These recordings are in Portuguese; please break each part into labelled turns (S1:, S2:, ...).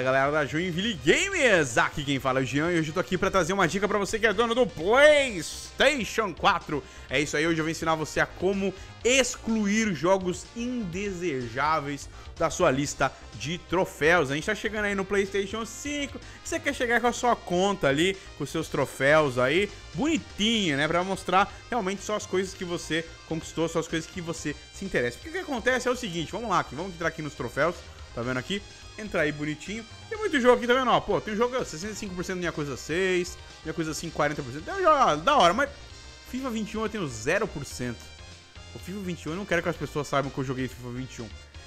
S1: Fala galera da Joinville Games, aqui quem fala é o Jean e hoje eu tô aqui pra trazer uma dica pra você que é dono do PlayStation 4. É isso aí, hoje eu vou ensinar você a como excluir jogos indesejáveis da sua lista de troféus. A gente tá chegando aí no PlayStation 5, você quer chegar com a sua conta ali, com os seus troféus aí, bonitinho, né, pra mostrar realmente só as coisas que você conquistou, só as coisas que você se interessa. Porque o que acontece é o seguinte, vamos lá, vamos entrar aqui nos troféus, tá vendo aqui? Entrar aí bonitinho. Tem muito jogo aqui, tá vendo? Ó, pô, tem um jogo 65% minha coisa 6, minha coisa 5, 40%. Tem um jogo da hora, mas FIFA 21 eu tenho 0%. O FIFA 21 eu não quero que as pessoas saibam que eu joguei FIFA 21.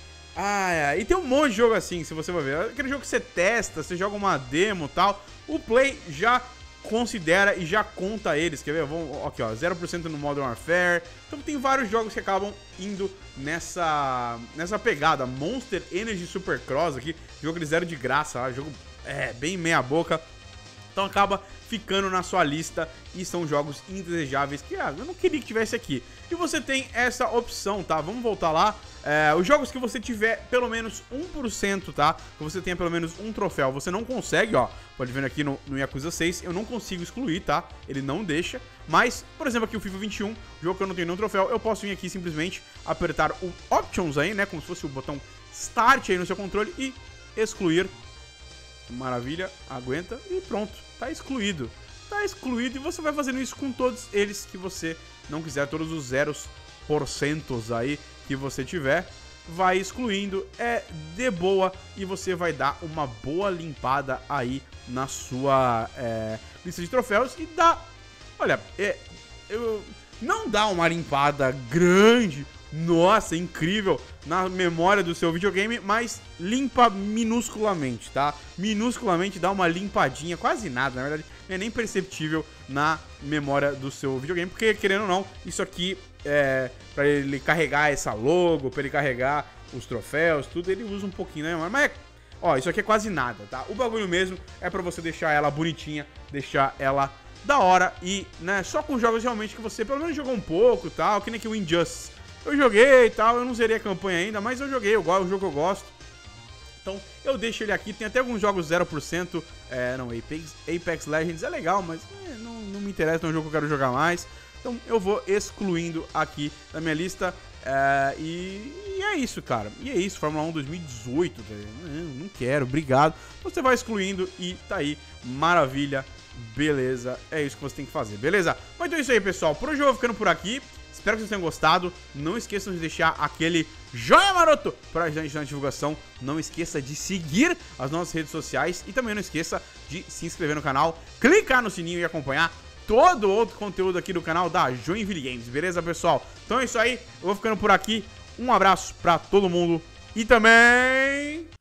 S1: E tem um monte de jogo assim, se você vai ver. Aquele jogo que você testa, você joga uma demo e tal. O Play já considera e já conta eles, quer ver? Vamos, aqui ó, 0% no Modern Warfare. Então tem vários jogos que acabam indo nessa pegada. Monster Energy Supercross aqui, jogo de zero de graça, ó, jogo bem meia boca. Então acaba ficando na sua lista e são jogos indesejáveis que eu não queria que tivesse aqui. E você tem essa opção, tá? Vamos voltar lá. Os jogos que você tiver pelo menos 1%, tá? Que você tenha pelo menos um troféu, você não consegue, ó. Pode ver aqui no Yakuza 6, eu não consigo excluir, tá? Ele não deixa. Mas, por exemplo, aqui o FIFA 21, jogo que eu não tenho nenhum troféu, eu posso vir aqui simplesmente apertar o Options aí, né? Como se fosse o botão Start aí no seu controle e excluir. Maravilha, aguenta e pronto, tá excluído. Tá excluído e você vai fazendo isso com todos eles que você não quiser, todos os 0% aí que você tiver, vai excluindo, de boa, e você vai dar uma boa limpada aí na sua lista de troféus e dá, olha, não dá uma limpada grande, nossa, incrível, na memória do seu videogame, mas limpa minusculamente, tá? Minusculamente dá uma limpadinha, quase nada, na verdade, não é nem perceptível na memória do seu videogame, porque, querendo ou não, isso aqui pra ele carregar essa logo, pra ele carregar os troféus, tudo, ele usa um pouquinho, né? Mas, ó, isso aqui é quase nada, tá? O bagulho mesmo é pra você deixar ela bonitinha, deixar ela da hora e, né, só com jogos realmente que você pelo menos jogou um pouco, tal, que nem que o Injustice. Eu joguei e tal, eu não zerei a campanha ainda, mas eu joguei, é um jogo que eu gosto. Então eu deixo ele aqui, tem até alguns jogos 0%, Apex Legends é legal, mas não me interessa, não é um jogo que eu quero jogar mais. Então eu vou excluindo aqui da minha lista, e é isso, cara. E é isso, Fórmula 1 2018, não quero, obrigado. Você vai excluindo e tá aí, maravilha, beleza, é isso que você tem que fazer, beleza? Mas então é isso aí, pessoal, por hoje eu vou ficando por aqui. Espero que vocês tenham gostado. Não esqueçam de deixar aquele joinha maroto para ajudar a gente na divulgação. Não esqueça de seguir as nossas redes sociais. E também não esqueça de se inscrever no canal, clicar no sininho e acompanhar todo outro conteúdo aqui do canal da Joinville Games. Beleza, pessoal? Então é isso aí. Eu vou ficando por aqui. Um abraço para todo mundo. E também...